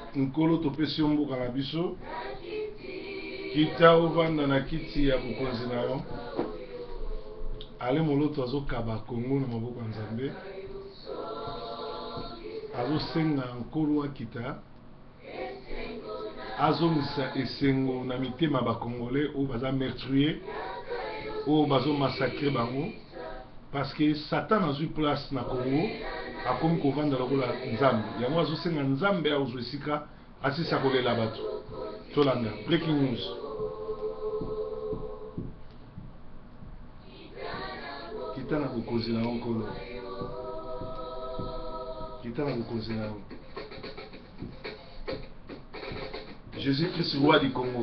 nkolo topesi mboka na biso kita ovanda na kiti ya bokonzi na yo ale moloto azokaba Kongo na maboko ya Nzambe azosenga nkolo akita azongisa esengo na mitema ba Congolais oyo baza meurtrier oyo bazo massacrer bango parce que Satan azwi place na Congo akomi kovanda lokola Nzambe yango azosenga Nzambe azwa esika asisa kolela bato tolanda breaking news. Kita na bokonzi na nkolo kita na bokonzi na Jésus-Christ roi du Congo.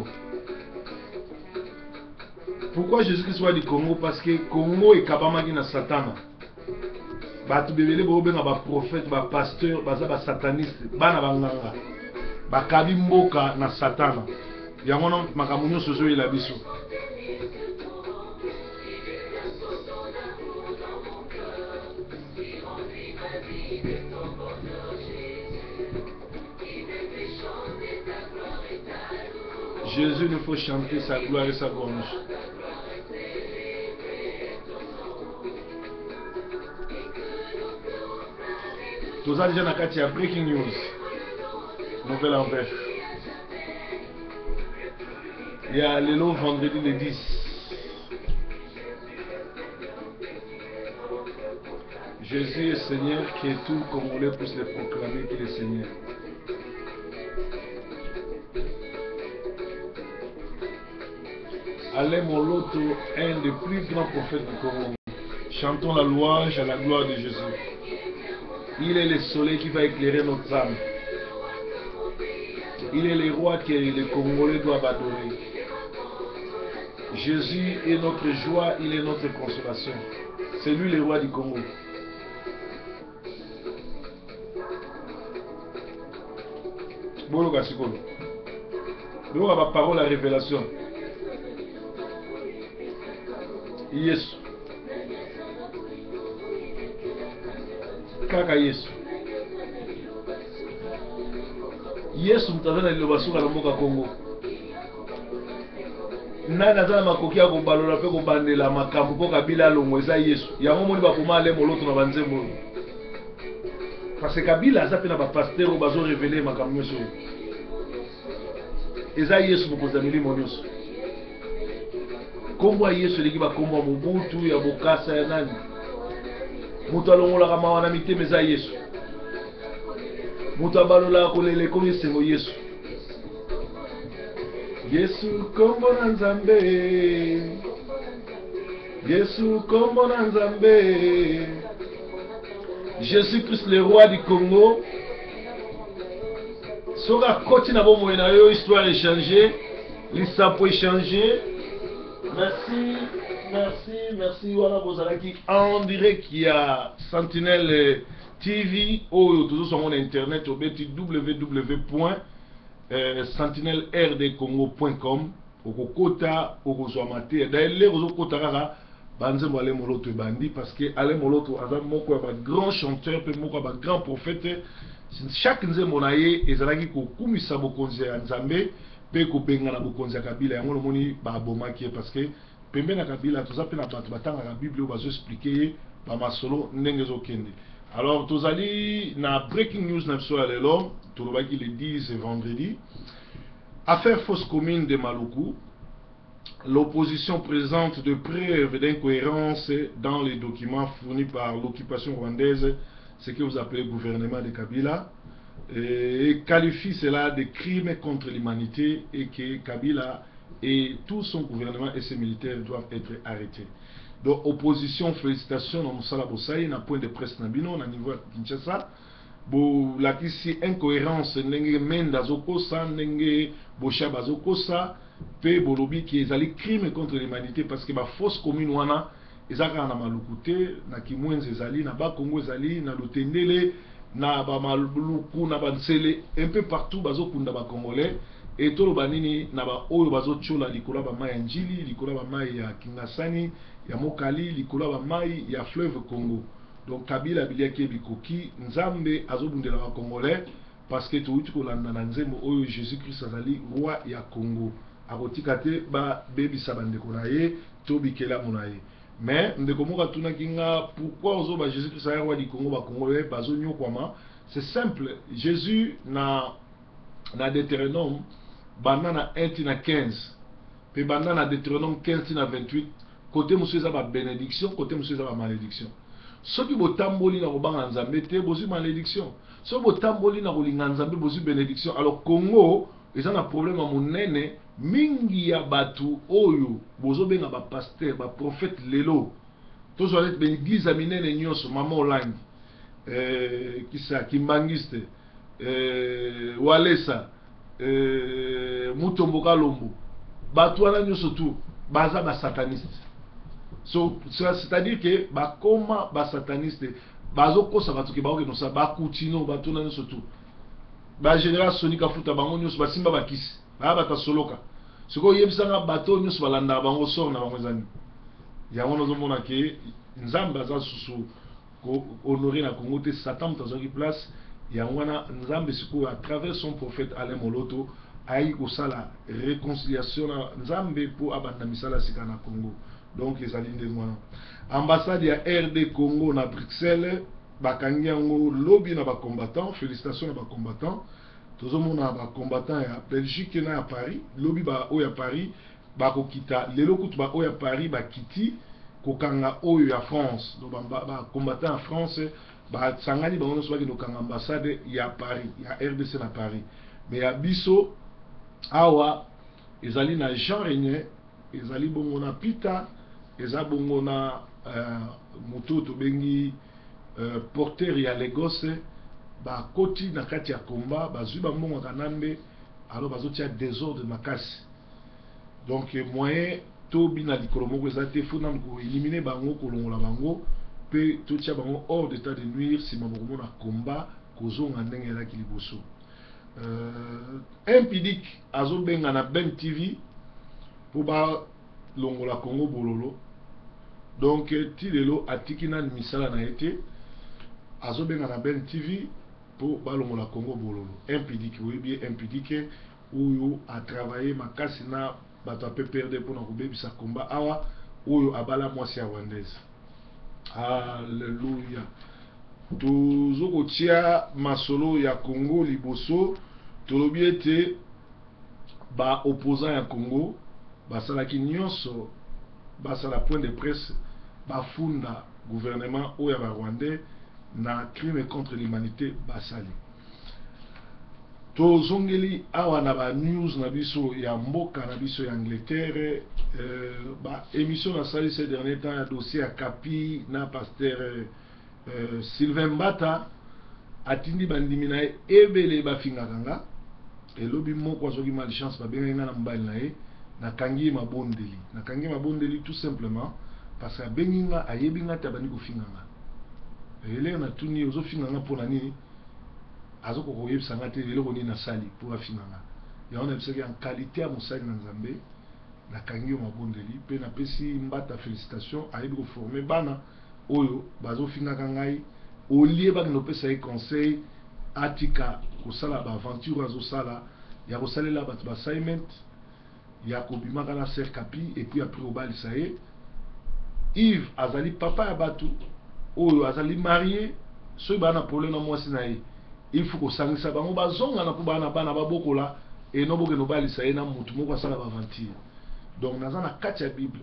Pourquoi Jésus-Christ roi du Congo? Parce que Congo est kabamaki na Satan. Batu bebele bobenga ba prophète, ba pasteur, baza ba sataniste, bana banganga. Bakabi mboka na Satan. Yango na makambo nyonso zo ela biso. Jésus ne faut chanter sa gloire et sa louange. Tous déjà na kati ya breaking news. Nouvelle en bref. Il y a le vendredi le 10. Jésus est Seigneur, qui est tout Congolais puisse le proclamer qu'il est Seigneur. Alain Moloto, un des plus grands prophètes du Congo. Chantons la louange à la gloire de Jésus. Il est le soleil qui va éclairer notre âme. Il est le roi que les Congolais doivent adorer. Jésus est notre joie, il est notre consolation. C'est lui le roi du Congo. Bolo Kasikolo. Nous avons la parole à révélation. Yesu. Kaka Yesu. Yesu mtazana liloba suka na mboka Kongo. Nani azana makoki ya kobalola pe kobandela makambo po Kabila longo eza Yesu. Yango moni bakoma ale moloto na banzembo. Parce que Kabila aza pe na ba pasteur o bazo révéler makambo nyonso. Eza Yesu mokonza milimo nyonso. Kombo Yesu leki ba kombo Mobutu ya Bokasa ya nani. Mutu alongolaka mawa na mitema eza Yesu. Mutu abalola kolele komi sengo Yesu. Yesu kombo na Nzambe. Yesu kombo na Nzambe. Jésus-Christ le roi du Congo. Soka koti na bomo na yo histoire échangée, l'issapo échangé. Merci. Voilà, vous allez en direct qui y a Sentinelle TV ou tout sur mon internet au www.sentinellerdcongo.com au Kota au Kozwamate. D'ailleurs, les Kota Rara, Banze Mwale Moloto Bandi parce que Ale Moloto a un grand chanteur, un grand prophète. Chaque nzemonaye ezalaki kokumisa bokonzi ya Nzambe pe kobenga na bokonzi ya Kabila yango lomoni ba bomaki parce que pembe na Kabila toza pe na bato batanga na Bible o bazo expliquer ba masolo ndenge zokende. Alors tozali na breaking news na biso ya lelo tolobaki le 10 vendredi. Affaire fausse commune de Maluku. L'opposition présente de preuves d'incohérence dans les documents fournis par l'occupation rwandaise, ce que vous appelez le gouvernement de Kabila, et qualifie cela de crimes contre l'humanité et que Kabila et tout son gouvernement et ses militaires doivent être arrêtés. Donc, opposition, félicitations, dans Moussala Boussaï, na point de presse Nabino, na niveau Kinshasa. Bo la kisi incohérence nenge menda zokosa nenge bosha bazokosa pe bolobi ki ezali crime contre l'humanité parce que ba fausse commune wana ezaka na malukute na kimwenze ezali na ba Kongo ezali na Lutendele na ba maluku na bansele un peu partout bazokunda ba Congolais et tolo banini na ba oyo bazochola likola ba mai ya njili likola ba mai ya Kingasani ya Mokali likola ba mai ya fleuve Congo. Donc Kabila biliaki bikoki Nzambe azobundela ba Congolais parce que tu kolanda na nzembo oyo Jésus Christ azali roi ya Congo akotika te ba bebisa bandeko na ye to bikela mona ye. Mais ndeko moka tuna kinga pourquoi ozo ba Jésus Christ azali roi du Congo ba Congolais bazo nyokwama. C'est simple, Jésus na Deutéronome banana 1 na 15 pe banana Deutéronome 15 na 28 côté monsieur za ba bénédiction côté monsieur za ba malédiction. Soki botamboli na kobanga nzambe te bozu malédiction, soki botamboli na kolinga nzambe bozu bénédiction. Alors Congo eza na problème à monene mingi ya batu oyo bozo benga ba pasteur ba prophète lelo tozo alet ben église minene nyonso mama olangi kisa kimbangiste walesa mutombo kalombo batu wana nyonso tu baza ba sataniste. So c'est-à-dire que bakoma ba sataniste bazo kosa batu ke baoke nosa bakutino batu na nyonso tu ba général sonika futa bango nyonso basimba bakisi ba bata soloka siko yebisanga bato nyonso balanda bango sor na bango zani yango nazomona ke nzambe aza susu ko honorer na Congo te Satan mutazoki place yango wana nzambe siko à travers son prophète Alain Moloto ayi kosala réconciliation na nzambe po abanda misala sika na Congo. Donc les alliés de moi ambassade ya RD Congo na Bruxelles bakangi yango lobby na ba combattants. Félicitations na ba combattants. Tozomona ba combattants ya Belgique na Paris lobby ba o ya Paris bakokita lelo kutu ba o ya Paris bakiti kokanga oyo ya France. Donc ba combattants en France ba sangani bango so bakino kanga ambassade ya Paris ya RDC na Paris. Mais ya biso awa ezali na Jean Renier ezali bongo na Pita eza bongo na mututu bengi porteur ya Lagos ba koti na kati ya komba bazwi bambongo kanambe alors bazotia désordre makasi. Donc moyen to bina likolo moko eza te fona ko éliminer bango kolongola bango pe to tia bango hors d'état de nuire si maboko na komba kozonga ndenge la kiliboso. Impidique azo benga na Ben TV pour ba longola Congo bololo. Donc tilelo atiki na misala na été azo benga na Ben TV pour ba longola Congo bololo. Impidique oui bien impidique oyo a travaillé makasi na bato pe perdre pour na kobebisa combat awa oyo abala mwasi ya Rwandaise. Alléluia. Tozo kotia masolo ya Congo liboso tolobi ete ba opposant ya Congo basalaki nyonso basala point de presse bafunda gouvernement oyo ya Rwandais na crime contre l'humanité basali. Tozongeli awa na ba news na biso ya mboka na biso ya Angleterre ba émission na sali ces derniers temps ya dossier ya Kapi na pasteur Sylvain Mbata atindi bandimi na ebele bafingaka nga elobi moko azoki malchance babenga nga na mbali na ye nakangi mabondeli tout simplement parce que abengi nga ayebi nga te abandi kofinga nga elenge na tuni ozofinga nga mpona nini azoko koyebisa nga te eloko nini nasali mpo afinga nga yango nayebisaki en qualité ya mosali na nzambe nakangi yo mabondeli mpe napesi Mbata félicitation ayebi koforme bana oyo bazofingaka ngai olie bakino pesa ye conseil atika kosala ba aventure azosala ya kosalela bato ba assignment ya kobimaka na ser Kapi et puis après obalisa ye Yves azali papa ya bato oyo azali marié soki bana problème na mwasi na ye il faut kosangisa bango bazonga na po bana babokola et no bokeno obalisa ye na mutu moko asala ba aventure. Donc naza na kati ya Bible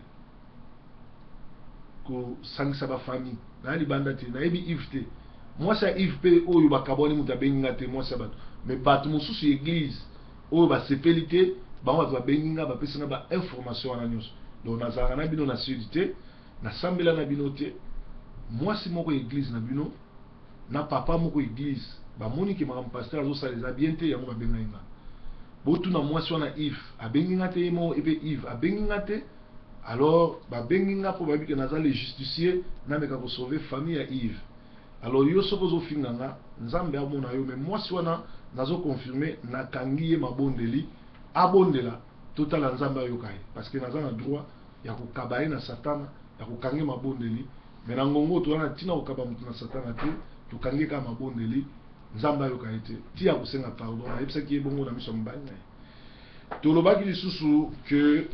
ko sangisa ba famille na libanda te na yebi Yves te mwasi ya Yves pe oyo bakaboni mutu abengi nga te mwasi ya bato mais bato mosusu église oyo basepeli te bango bato babengi nga bapesi nga ba information wana nyonso. Donc nazalaka na bino na sudi te nasambela na bino te mwasi moko église na bino na papa moko église bamoni ke makambo pasteur azosala eza bien te yango babengai nga botuna mwasi wana Yves abengi nga te ye moko epe Yves abengi nga te alors babengi nga mpo babi ke naza le justicier nameka kosauve famille ya Yves. Alors yo soko ozofinga nga nzambe amona yo mais mwasi wana nazoconfirme nakangi ye mabondeli abondela totala nzambe ayoka ye parce que naza na droit ya kokaba ye na satana ya kokange mabondeli mais na ngongo toza na ntina kokaba moto na satana te tokange kaka mabondeli nzamba yo kaite tia kusenga pardon na yebisa ki bongo na miso mbani tolobaki lisusu que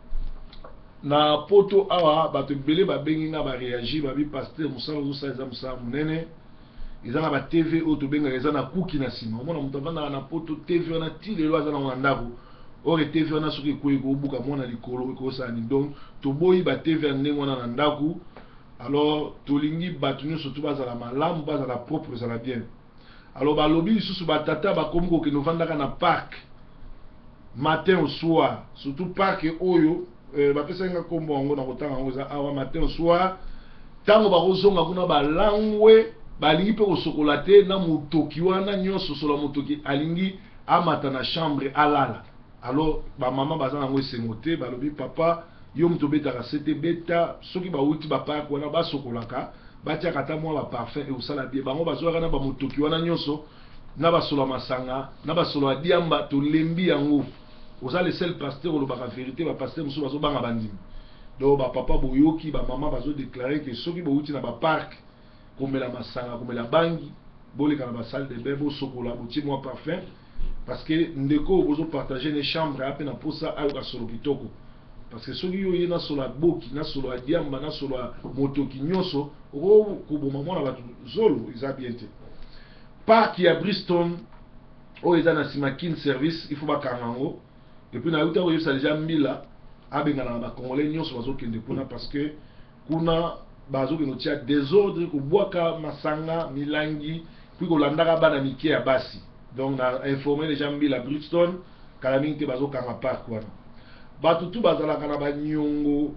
na poto awa bato belé ba bengi nga ba réagir ba bi pasteur musala zo sa musala munene izana ba TV o to benga izana kuki na sima mona mutavanda na poto TV na tile lo azana na ndako ore TV na soki ko buka mona likolo ko sa ni donc to boyi ba TV ndenge wana na ndako alors tolingi bato nyonso to bazala malamu bazala propre bazala bien alors ba lobi lisusu ba tata ba komko ke novandaka na parc matin au soir surtout parc oyo bapesa nga kombo yango na kotanga yango eza awa matin au soir ntango bakozonga kuna balangwe balingi mpe kosokola te na motoki wana nyonso sola motoki alingi amata na chambre alala alors bamama baza nango esengo te balobi papa yo moto obetaka sete beta soki bawuti bapark wana basokolaka batiaka ata mwa baparfum eosala bie bango bazwaka na bamotoki wana nyonso na basolo ya masanga na basolo ya diamba tolembi yango oza le seul pasteur olobaka vérité bapasteur mosusu bazobanga bandimi donc bapapa boyoki bamama bazodeklare ke soki bouti na bapark komela masanga komela bangi boleka na basale de bain bosokola botie mwa parfum parce que ndeko bozopartage ne chambre ape na posa ayoka solo kitoko parce que soki yo ye na solo ya boki na solo ya diamba na solo ya motoki nyonso okoboma mwana bato zolo eza bien te park ya Bristol oyo eza na nsima kin service il faut bakanga yango epuis na yuta koyebisa deja mbila abengana na bakongolais nyonso bazokende kuna parce que kuna bazokende kotia désordre kobwaka masanga milangi puis kolandaka bana mike ya basi donc na informé deja mbila Brixton kala mingi te bazokanga park wana bato tu bazalaka na baniongo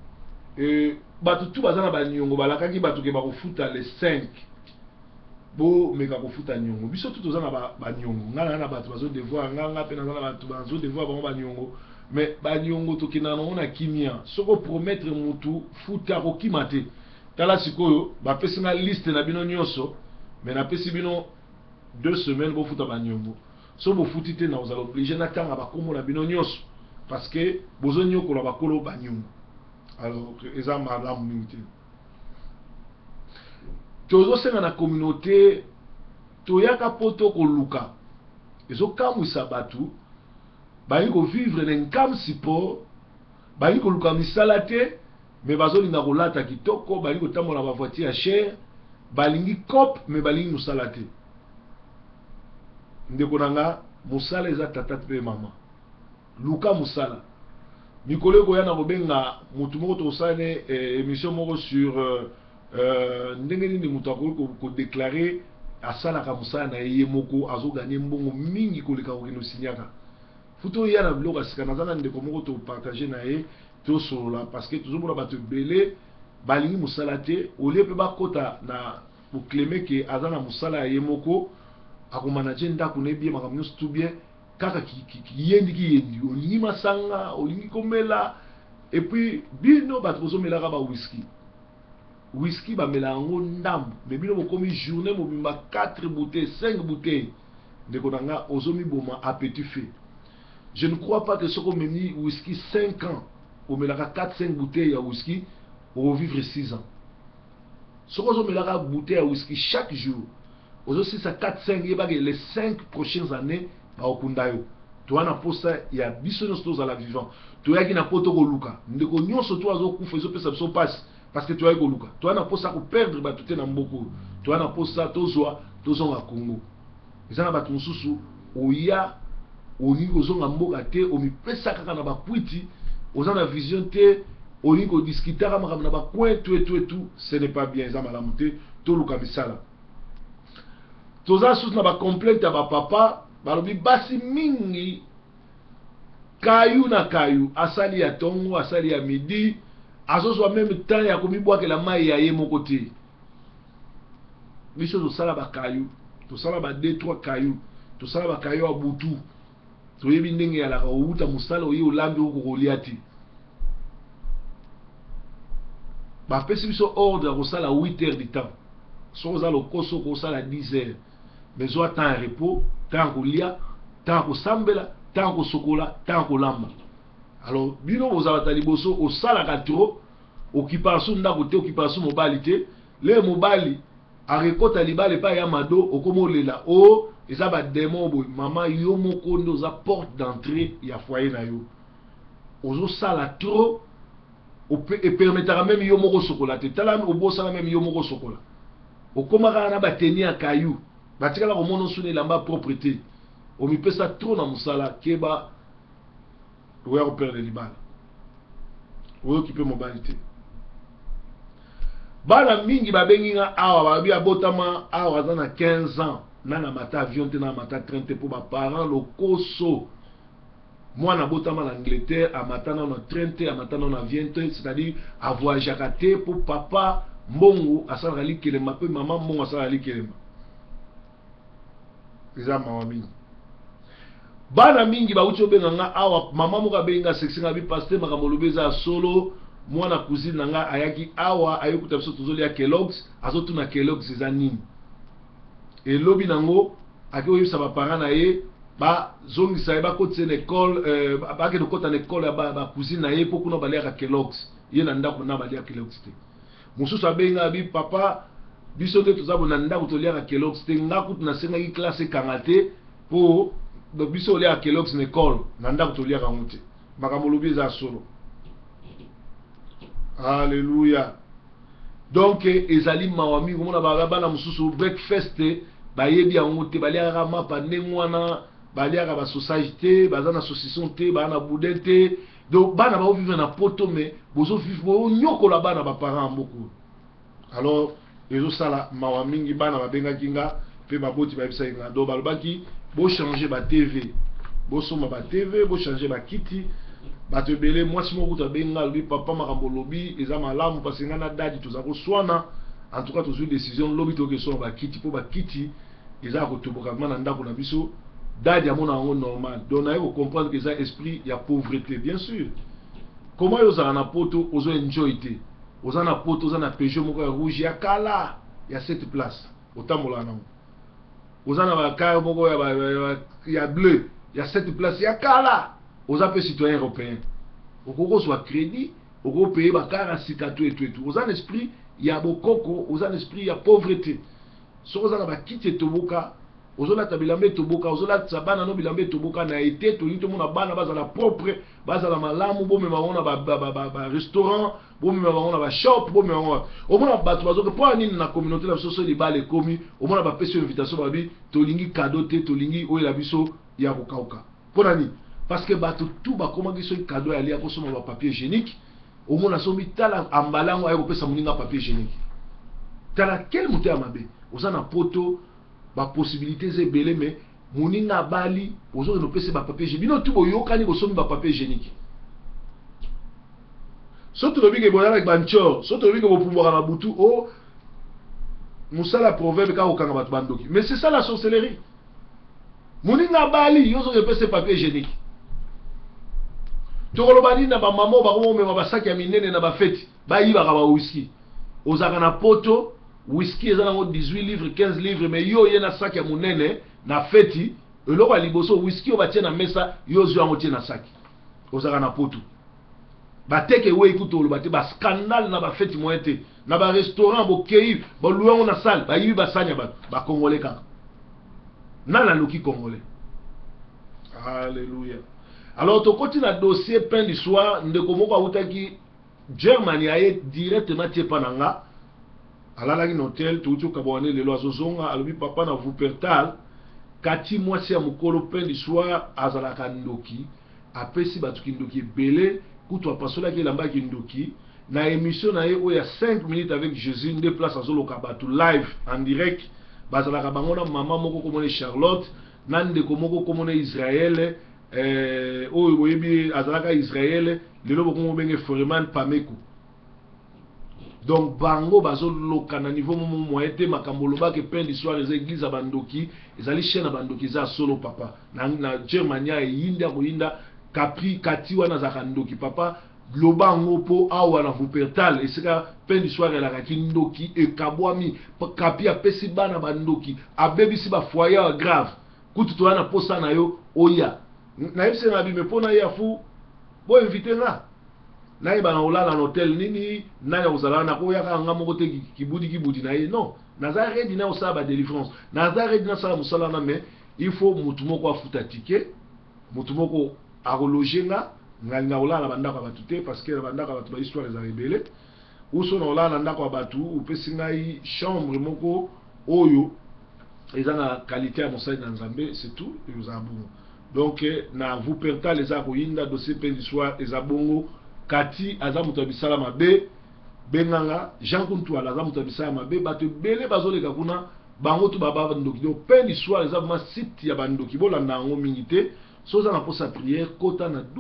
bato tu baza na baniongo balakaki bato ke bakofuta le 5 bo meka kofuta nyongo biso tu toza na baniongo ngana na bato bazodevoir nganga mpe naza na bato bazodevoir bango baniongo mais baniongo tokenda nango na kimia soko promettre mutu futa kokima te tala sikoyo bapesi nga liste na bino nyonso mais napesi bino 2 semaines bofuta baniongo so bofuti te na ozala obligé natanga bakombo na bino nyonso parce que bozonyokola bakolo baniongo alors eza malamu mingi te tozosenga na communauté toyaka poto koluka ezokamwisa bato balingi kovivre na nkam support balingi koluka misala te me bazolinga kolata kitoko balingi kotambola bavoiture ya cher balingi cop me balingi mosala te ndeko na nga mosala eza tata mpe mama luka mosala mikolo ekoya na kobenga motu moko tokosala ne émission moko sur ndenge nini moto akoki kodeklare asalaka mosala na ye moko azoganye mbongo mingi koleka kokende osiniaka futo ya na biloko asika naza na ndeko moko topartage na ye tosolola parce que tozomona bato ebele balingi mosala te olie mpe bakota na kokleme ke aza na mosala ya ye moko akomanage ndako na ebie makambo nyonso tu bien kaka kiyendi olingi masanga olingi komela epuis bino bato bozomelaka whisky whisky bamela yango ndambo me bino bokomi journée mobimba 4 bouteilles 5 bouteilles ndeko na nga ozomiboma appétit fait je ne crois pas que soko memi whisky 5 ans omelaka 4-5 bouteilles ya whisky ovivre 6 ans soko ozomelaka bouteille ya whisky chaque jour ozosisa 4-5 yebaka les 5 prochaines années baokunda yo toa na posa ya biso nyonso tozala vivant toyaki na poto koluka ndeko nyonso to azokufa ezopesa biso pasi parce que toyaki koluka toa na posa koperdre bato te na mboko toa na posa tozwa tozonga Congo eza na bato mosusu oya olingi kozonga mboka te omipesa kaka na bakwiti oza na vision te olingi kodiskitaka makambo na bacoin tout ce n'est pas bien eza malamu te toluka misala toza susu na bacomplainte ya bapapa balobi basi mingi kayu na kayu asali ya tongo asali ya midi azozwa meme temps ya komibwakela mai ya ye moko te biso tosala bakayu tosala ba 2-3 kayu tosala bakayu ya butu toyebi ndenge yalaka outa mosala oye olambi okokolia te bapesi biso ordre ya kosala 8 heures du temps so oza lokoso kosala 10 heures mais zwa temps ya repos temps ya kolia temps ya kosambela temps ya kosokola temps ya kolamba alors bino bozalaka liboso osalaka trop okipaka so ndako te okipaka so mobali te le mobali arekota libala epai ya mado okomolela o eza ba démon boy mama yo moko ndo za porte d'entrée ya foyer na yo ozo sala trop et permettra même yo moko sokola te tala obosala même yo moko sokola okomaka na bateni ya kayu batikala komona osuni elamba propreté omipesa trop na mosala keba oya koperdre libala oyo okipe mobali te bana mingi babengi nga awa babi abotama awa aza na 15 ans nana mata avion te na mata 30 pour ba parents lokoso mwana botama na Angleterre amata na 30 amata na 20 c'est-à-dire a voyager te pour papa mbongo asala likelema pe maman mbongo asala likelema eza mawa mingi bana mingi bauti obenga nga awa mama moko abenga sexinga bi pasteur makambo lobeza solo mwana cousine nanga ayaki awa ayokuta biso tozoli ya Kellogg's azotuna Kellogg's eza nini elobi nango akoyebisa ba parents na ye ba zongisa ye bakotisa na école bakende kota na école ya ba cousine na ye po kuna baliaka Kellogg's ye na ndako na baliaka Kellogg's te mosusu abenga bi papa biso nde tozabo na ndako toliaka Kellogg's te ngaku tunasengaki classe ekanga te po biso oliaka Kellogg's na école na ndako toliaka ngo te makambo lobi eza solo. Alléluia. Donc ezali mawami komona bana mususu breakfast bayebi yango te baliaka mapa ndengwana baliaka ba société bazana saucisson te bana boudin te donc bana ba vivre na poto mais bozo vivre nyokola bana ba parents beaucoup. Alors ezo sala mawami bana babenga kinga pe baboti ba bisa inga do balobaki bo changer ba TV bo soma ba TV bo changer ba kiti bato ebele mwasi moko tabenga lobi papa makambo lobi eza malamu parce nga na dadi toza koswana en tout cas tozwi décision lobi tokesona bakiti po bakiti eza kotoboka na ndako na biso dadi amona yango normal donc naye comprendre que eza esprit ya pauvreté bien sûr comment ozala na poto ozo enjoy te oza na poto oza na Peugeot moko ya rouge ya kala ya 7 place otambola nango oza na bakar moko ya bleu ya 7 place ya kala aux appels citoyens européens. Au Congo soit crédit, au Congo payer bakara sikato et tout. Aux un esprit, il y a bokoko, aux un esprit, il y a pauvreté. So aux a kite toboka, aux a tabilambe toboka, aux a sabana no bilambe toboka na été, to lito mona bana baza la propre, baza la malamu, bo me maona ba restaurant, bo me maona ba shop, bo me maona. Au mona batu bazo que pour nini na communauté la soso li bale komi, au mona ba pesi invitation babi, to lingi cadeau te, to lingi o la biso ya kokauka. Pour nani parce que tout ba comment qu'ils sont cadeau aller à consommer un papier hygiénique au moins la somme tala embalango ayo pesa muninga papier hygiénique tala quel monter amabe osana poto ba possibilité ze belé mais muninga bali ozo no pesa ba papier hygiénique bino tout boyokani bosomi ba papier hygiénique surtout le bige boyala avec banchor surtout le bige bo pouvoir na butu o musala proverbe ka okanga batu bandoki mais c'est ça la sorcellerie muninga bali yozo no pesa papier hygiénique Tokoloba na ba mamo ba ko mema basaki ya minene na ba feti ba yiba ka ba whisky ozaka na poto whisky eza nango 18 livres 15 livres mais yo ye na saki ya munene na feti eloko ya liboso whisky obatie na mesa yo zwa ngo tie na saki ozaka na poto bateke we ikuto lo bate ba scandale na ba feti moyete na ba restaurant bo kei ba louango na salle ba yibi ba sanya ba congolais ka nana loki congolais. Alléluia. Alors, tu continues à dossier pain du soir, de comment on a dit Germany a directement été pananga. À la ligne hôtel, tout le monde les lois zonga, à l'objet papa na vous pertal. Kati moi c'est à mukolo pain du soir, à la kandoki. Après si batu kindoki belé, kuto pasola qui lamba kindoki. Na émission na où il y a 5 minutes avec Jésus, une place à Zolo Kabatu live en direct. Bazala kabangona maman moko komone Charlotte, nande komoko komone Israël. Oyo boyebi azalaka Israël lelo bokongo benge Foreman Pameku donc bango bazoloka na niveau momo moyete makambo lobaka pain d'histoire les églises à bandoki ezali chaîne à bandoki za solo papa na Germania yinda ko yinda kapri kati wana za kandoki papa lobango po awa na Wuppertal esika pain d'histoire la kindoki e kabwami kapi apesi bana bandoki abebisi ba foyer grave kutu to wana posa na yo oya na epse na bime pona ya fu bo inviter nga naye bana olala na hotel nini naye ozala na ko yaka nga moko te kibudi na ye non naza ready na osala ba délivrance naza ready na sala musala na mais il faut mutu moko afuta ticket mutu moko arologer nga olala bandako batu te parce que bandako batu ba histoire za rebelle ou so na olala ndako batu ou pesi ngai chambre moko oyo eza na qualité ya mosali na Nzambe c'est tout vous a bon donc na vous perta les akoyinda dossier peine d'histoire eza bongo kati aza mutu abisala mabe benganga Jean Kuntuala aza mutu abisala mabe bato bele bazoleka kuna bango tu baba ndoki do peine d'histoire eza vraiment site ya bandoki bolanda ngo mingi te so za na posa prière kota na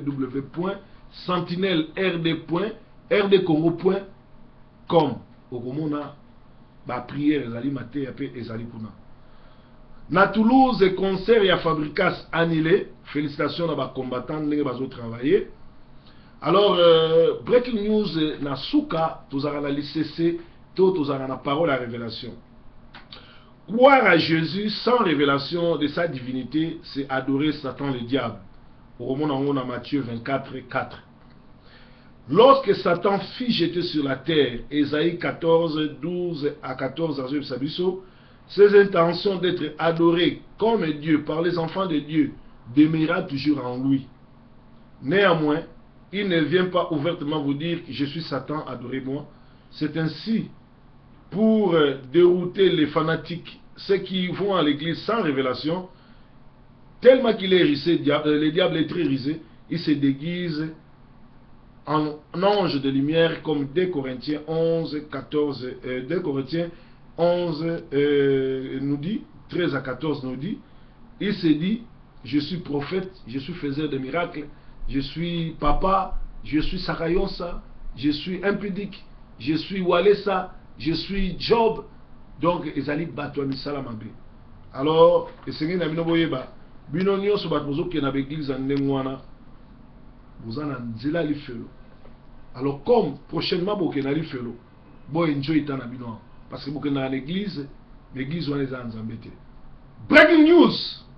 www.sentinelerd.rdcongo.com okomona ba prière ezali mate ya pe ezali kuna. Na Toulouse, concert et Fabricas annulé. Félicitations à les combattants qui ont travaillé. Alors, breaking news, na Souka, tous avons la l'ICC, tous avons la parole à révélation. Croire à Jésus sans révélation de sa divinité, c'est adorer Satan le diable. Au roman dans Matthieu 24, 4. Lorsque Satan fut jeté sur la terre, Ésaïe 14, 12 à 14, ses intentions d'être adoré comme Dieu par les enfants de Dieu demeurera toujours en lui. Néanmoins, il ne vient pas ouvertement vous dire que je suis Satan, adorez-moi. C'est ainsi pour dérouter les fanatiques, ceux qui vont à l'église sans révélation, tellement qu'il est risé, le diable est très risé, il se déguise en ange de lumière comme 2 Corinthiens 11, 14, 2 Corinthiens 11 nous dit, 13 à 14 nous dit, il se dit, je suis prophète, je suis faiseur de miracles, je suis papa, je suis Sakayonsa, je suis impudique, je suis Walesa, je suis Job. Donc, ezali bato salamabe. Alors, esengeli na bino boyeba, bino nyonso bato bozoke na l'église en ndengwana, vous en nzela lifelo. Alors, comme prochainement boke na lifelo, bo enjoy ta na bino. Parce que vous êtes dans l'église, l'église est en Zambété. Breaking news!